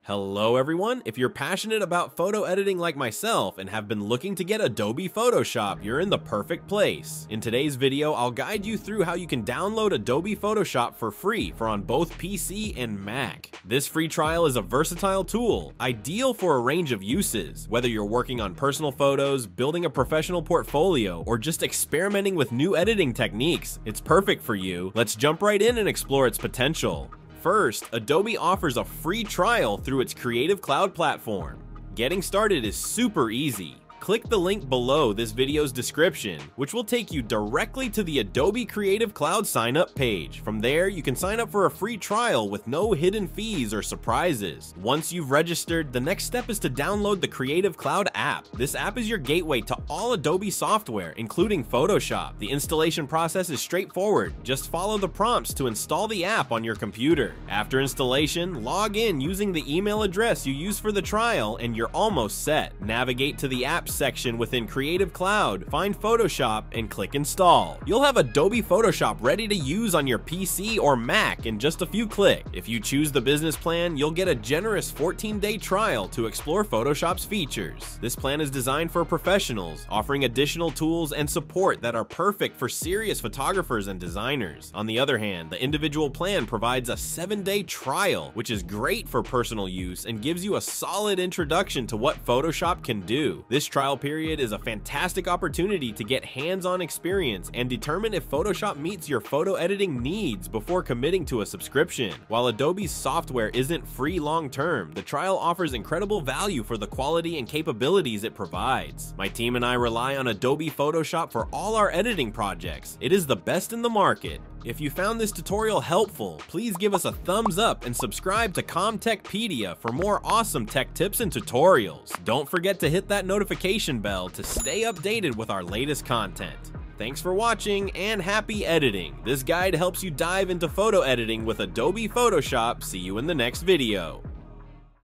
Hello everyone, if you're passionate about photo editing like myself and have been looking to get Adobe Photoshop, you're in the perfect place. In today's video, I'll guide you through how you can download Adobe Photoshop for free for on both PC and Mac. This free trial is a versatile tool, ideal for a range of uses. Whether you're working on personal photos, building a professional portfolio, or just experimenting with new editing techniques, it's perfect for you. Let's jump right in and explore its potential. First, Adobe offers a free trial through its Creative Cloud platform. Getting started is super easy. Click the link below this video's description, which will take you directly to the Adobe Creative Cloud sign-up page. From there, you can sign up for a free trial with no hidden fees or surprises. Once you've registered, the next step is to download the Creative Cloud app. This app is your gateway to all Adobe software, including Photoshop. The installation process is straightforward. Just follow the prompts to install the app on your computer. After installation, log in using the email address you used for the trial, and you're almost set. Navigate to the app section within Creative Cloud, find Photoshop, and click Install. You'll have Adobe Photoshop ready to use on your PC or Mac in just a few clicks. If you choose the business plan, you'll get a generous 14-day trial to explore Photoshop's features. This plan is designed for professionals, offering additional tools and support that are perfect for serious photographers and designers. On the other hand, the individual plan provides a 7-day trial, which is great for personal use and gives you a solid introduction to what Photoshop can do. This trial period is a fantastic opportunity to get hands-on experience and determine if Photoshop meets your photo editing needs before committing to a subscription. While Adobe's software isn't free long-term, the trial offers incredible value for the quality and capabilities it provides. My team and I rely on Adobe Photoshop for all our editing projects. It is the best in the market. If you found this tutorial helpful, please give us a thumbs up and subscribe to ComTechPedia for more awesome tech tips and tutorials. Don't forget to hit that notification bell to stay updated with our latest content. Thanks for watching and happy editing. This guide helps you dive into photo editing with Adobe Photoshop. See you in the next video.